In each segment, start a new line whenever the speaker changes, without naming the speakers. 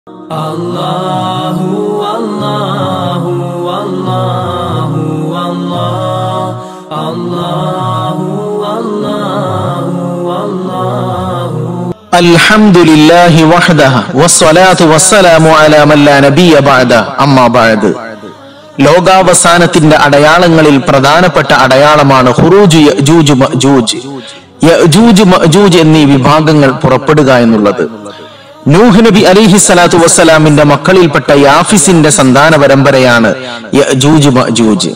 Allahu Allahu Allahu Allah Allahu Allahu Allahu
Alhamdulillahi wahdahu wassalatu wassalamu ala man la nabiyya ba'da amma ba'd. ലോകാവസാനത്തിന്റെ അടയാളങ്ങളിൽ പ്രധാനപ്പെട്ട അടയാളമാണ് ഖുറൂജ് യഅജൂജ് മഅജൂജ്. യഅജൂജ് മഅജൂജ് എന്നീ വിഭാഗങ്ങൾ പുറപ്പെടുക എന്നുള്ളത്. നൂഹ് നബി അലൈഹി സ്വലാത്തു വസ്സലാമിന്റെ മക്കളിൽപ്പെട്ട യാഫിസിന്റെ സന്താന പരമ്പരയാണ് യഅജൂജ് മഅജൂജ്.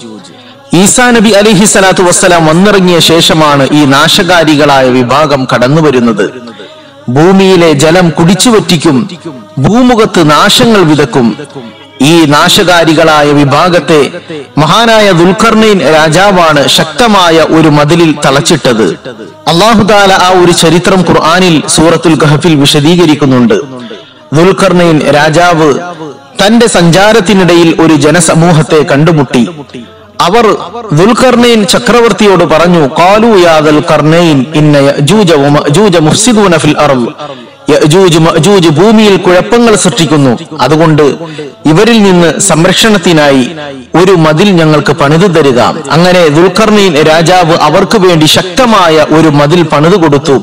ഈസാ നബി അലൈഹി സ്വലാത്തു വസ്സലാം വന്നിറങ്ങിയ ശേഷമാണ് ഈ നാശകാരികളായ വിഭാഗം കടന്നു വരുന്നത്. ഭൂമിയിലെ ജലം കുടിച്ചുവറ്റിക്കും, ഭൂമുഖത്ത് നാശങ്ങൾ വിതക്കും. ഈ നാശകാരികളായ വിഭാഗത്തെ മഹാനായ ദുൽഖർനൈൻ രാജാവാണ് ശക്തമായ ഒരു മതിലിൽ തളച്ചിട്ടത്. അല്ലാഹു തആല ആ ഒരു ചരിത്രം ഖുർആനിൽ സൂറത്തുൽ കഹഫിൽ വിശദീകരിക്കുന്നുണ്ട്. ദുൽഖർനൈൻ രാജാവ് തന്റെ സഞ്ചാരത്തിനിടയിൽ ഒരു ജനസമൂഹത്തെ കണ്ടുമുട്ടി. അവർ ദുൽഖർനൈൻ ചക്രവർത്തിയോട് പറഞ്ഞു, ഖാലൂ യാ ദുൽഖർനൈൻ ഇന്ന യഅജൂജ വമഅജൂജ മുഫ്സിദൂന ഫിൽ അർള്. യഅജൂജ് മഅജൂജ് ഭൂമിയിൽ കുഴപ്പങ്ങൾ സൃഷ്ടിക്കുന്നു, അതുകൊണ്ട് ഇവരിൽ നിന്ന് സംരക്ഷണത്തിനായി ഒരു മതിൽ ഞങ്ങൾക്ക് പണിതു തരിക. അങ്ങനെ ദുൽഖർനൈൻ രാജാവ് അവർക്ക് വേണ്ടി ശക്തമായ ഒരു മതിൽ പണിതു കൊടുത്തു.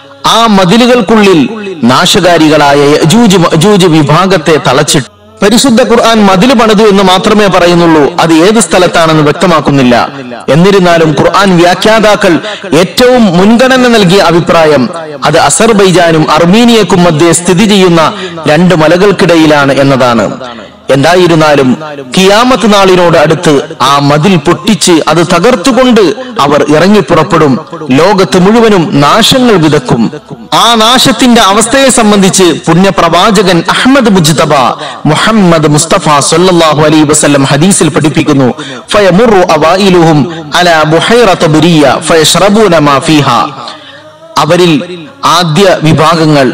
ആ മതിലുകൾക്കുള്ളിൽ നാശകാരികളായ യഅജൂജ് മഅജൂജ് വിഭാഗത്തെ തളച്ചിട്ടു. പരിശുദ്ധ ഖുർആൻ മതിൽ പണിതു എന്ന് മാത്രമേ പറയുന്നുള്ളൂ, അത് ഏത് സ്ഥലത്താണെന്ന് വ്യക്തമാക്കുന്നില്ല. എന്നിരുന്നാലും ഖുർആൻ വ്യാഖ്യാതാക്കൾ ഏറ്റവും മുൻഗണന നൽകിയ അഭിപ്രായം അത് അസർബൈജാനും അർമീനിയക്കും മധ്യേ സ്ഥിതി ചെയ്യുന്ന രണ്ട് മലകൾക്കിടയിലാണ് എന്നതാണ്. എന്തായിരുന്നാലും ഖിയാമത്ത് നാളിനോട് അടുത്ത് ആ മതിൽ പൊട്ടിച്ച് അത് തകർത്തുകൊണ്ട് അവർ ഇറങ്ങി പുറപ്പെടും. ലോകത്ത് മുഴുവനും നാശങ്ങൾ വിതക്കും. ആ നാശത്തിന്റെ അവസ്ഥയെ സംബന്ധിച്ച് പുണ്യപ്രവാചകൻ അഹ്മദ് മുജ്തബ മുഹമ്മദ് മുസ്തഫ സല്ലല്ലാഹു അലൈഹി വസല്ലം ഹദീസിൽ പഠിപ്പിക്കുന്നു, ഫയമുറു അവൈലുഹും അലാ ബുഹൈറത ബുരിയ ഫയശ്റബൂന മാ ഫീഹാ. അവരിൽ ആദ്യ വിഭാഗങ്ങൾ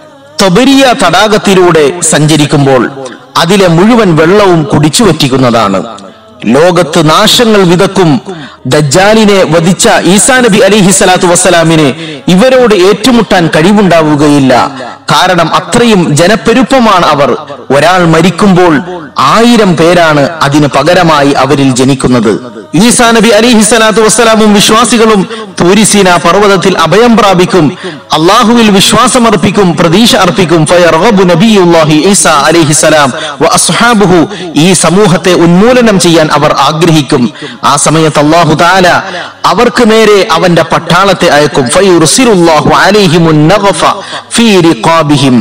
തബരിയ തടാകത്തിലൂടെ സഞ്ചരിക്കുമ്പോൾ അതിലെ മുഴുവൻ വെള്ളവും കുടിച്ചു വറ്റിക്കുന്നതാണ്. ലോകത്ത് നാശങ്ങൾ വിതക്കും. ദജ്ജാലിനെ വധിച്ച ഈസാ നബി അലൈഹി സ്വലാത്തു വസ്സലാമിന് ഇവരോട് ഏറ്റുമുട്ടാൻ കഴിവുണ്ടാവുകയില്ല. കാരണം അത്രയും ജനപ്പെരുപ്പമാണ് അവർ. ഒരാൾ മരിക്കുമ്പോൾ 1000 പേരാണ് അതിന് പകരമായി അവരിൽ ജനിക്കുന്നത്. ഈസാ നബി അലൈഹി സ്വലാത്തു വസ്സലാമും വിശ്വാസികളും തൂരിസീന പർവ്വതത്തിൽ അഭയം പ്രാപിക്കും, അള്ളാഹുവിൽ വിശ്വാസമർപ്പിക്കും, പ്രതീക്ഷ അർപ്പിക്കും. ഫയർഗബു നബിയുല്ലാഹി ഈസാ അലൈഹിസ്സലാം വ അസ്ഹാബുഹു. ഈ സമൂഹത്തെ ഉന്മൂലനം ചെയ്യാൻ അവർ ആഗ്രഹിക്കും. ആ സമയത്ത് അല്ലാഹു തആല അവർക്ക് നേരെ അവന്റെ പട്ടാളത്തെ അയക്കും. ഫയുർസിലുല്ലാഹു അലൈഹിമുൻ നഗ്ഫ ഫീ റിഖാബിഹിം.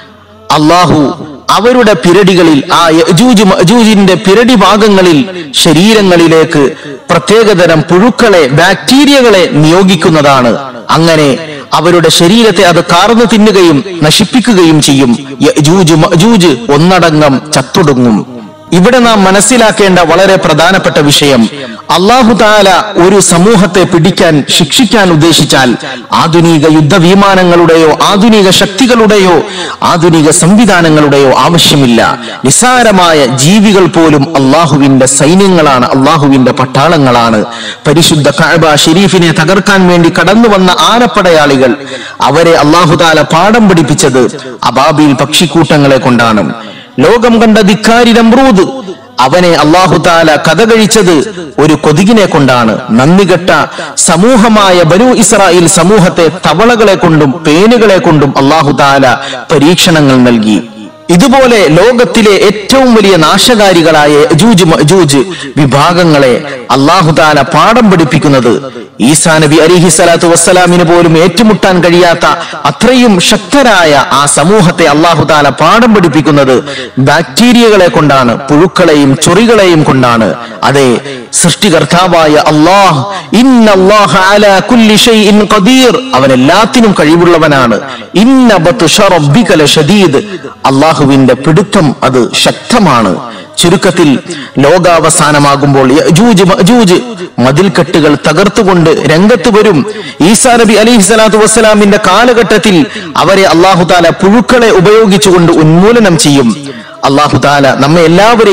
അല്ലാഹു അവരുടെ പിരടികളിൽ, ആ യഅജൂജ് മഅജൂജിന്റെ പിരടി ഭാഗങ്ങളിൽ, ശരീരങ്ങളിലേക്ക് പ്രത്യേകതരം പുഴുക്കളെ, ബാക്ടീരിയകളെ നിയോഗിക്കുന്നതാണ്. അങ്ങനെ അവരുടെ ശരീരത്തെ അത് കാർന്നു തിന്നുകയും നശിപ്പിക്കുകയും ചെയ്യും. യഅജൂജ് മഅജൂജ് ഒന്നടങ്കം ചത്തൊടുങ്ങും. ഇവിടെ നാം മനസ്സിലാക്കേണ്ട വളരെ പ്രധാനപ്പെട്ട വിഷയം, അല്ലാഹു തആല ഒരു സമൂഹത്തെ പിടിക്കാൻ, ശിക്ഷിക്കാൻ ഉദ്ദേശിച്ചാൽ ആധുനിക യുദ്ധവിമാനങ്ങളുടെയോ ആധുനിക ശക്തികളുടെയോ ആധുനിക സംവിധാനങ്ങളുടെയോ ആവശ്യമില്ല. നിസ്സാരമായ ജീവികൾ പോലും അള്ളാഹുവിന്റെ സൈന്യങ്ങളാണ്, അള്ളാഹുവിന്റെ പട്ടാളങ്ങളാണ്. പരിശുദ്ധ കഅബ ഷരീഫിനെ തകർക്കാൻ വേണ്ടി കടന്നു വന്ന ആനപ്പടയാളികൾ, അവരെ അല്ലാഹു തആല പാഠം പഠിപ്പിച്ചത് അബാബീൽ പക്ഷിക്കൂട്ടങ്ങളെ കൊണ്ടാണ്. ലോകം കണ്ട ധിക്കാരി നമ്രൂദ്, അവനെ അല്ലാഹു തആല കഥ കഴിച്ചത് ഒരു കൊതുകിനെ കൊണ്ടാണ്. നന്ദികെട്ട സമൂഹമായ ബനൂ ഇസ്രായേൽ സമൂഹത്തെ തവളകളെ കൊണ്ടും പേനുകളെ കൊണ്ടും അല്ലാഹു തആല പരീക്ഷണങ്ങൾ നൽകി. ഇതുപോലെ ലോകത്തിലെ ഏറ്റവും വലിയ നാശകാരികളായ യഅജൂജ് മഅജൂജ് വിഭാഗങ്ങളെ അല്ലാഹു തആല പാഠം പഠിപ്പിക്കുന്നത് ഈസാ നബി അലൈഹി സ്വലാത്തു വസ്സലാമിന് പോലും ഏറ്റുമുട്ടാൻ കഴിയാത്ത അത്രയും ശക്തരായ ആ സമൂഹത്തെ അല്ലാഹു തആല പാഠം പഠിപ്പിക്കുന്നത് ബാക്ടീരിയകളെ കൊണ്ടാണ്, പുഴുക്കളെയും ചൊറികളെയും കൊണ്ടാണ്. അതെ, സൃഷ്ടികർത്താവായ അല്ലാഹ്, ഇന്നല്ലാഹ അലാ കുല്ലി ഷൈഇൻ ഖദീർ, അവൻ എല്ലാത്തിനും കഴിവുള്ളവനാണ്. ഇന്ന ബത്ശ റബ്ബിക ലശദീദ്, അല്ലാഹുവിന്റെ പിടുത്തം അത് ശക്തമാണ്. ചുരുക്കത്തിൽ ലോകാവസാനമാകുമ്പോൾ യഅജൂജ് മഅജൂജ് മതിൽക്കെട്ടുകൾ തകർത്തുകൊണ്ട് രംഗത്ത് വരും. ഈസാ നബി അലൈഹി സ്വലാത്തു വസ്സലാമിന്റെ കാലഘട്ടത്തിൽ അവരെ അല്ലാഹു തആല പുഴുക്കളെ ഉപയോഗിച്ചുകൊണ്ട് ഉന്മൂലനം ചെയ്യും. അല്ലാഹു തആല നമ്മെ എല്ലാവരെയും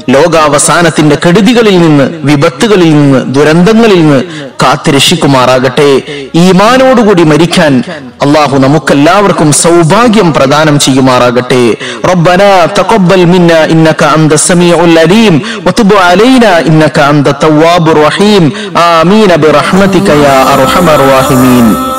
ലോകാവസാനത്തിന്റെ കെടുതികളിൽ നിന്ന്, വിപത്തുകളിൽ നിന്ന്, ദുരന്തങ്ങളിൽ നിന്ന് കാത്തുരക്ഷിക്കുമാറാകട്ടെ. ഈമാനോടുകൂടി മരിക്കാൻ അള്ളാഹു നമുക്കെല്ലാവർക്കും സൗഭാഗ്യം പ്രദാനം ചെയ്യുമാറാകട്ടെ. റബ്ബനാ തഖബ്ബൽ മിന്നാ ഇന്നക അൻത സമീഉൽ അലീം വതുബ് അലൈനാ ഇന്നക അൻത തവ്വാബുർ റഹീം. ആമീൻ ബിറഹ്മതിക യാ അർഹമർ റഹീമീൻ.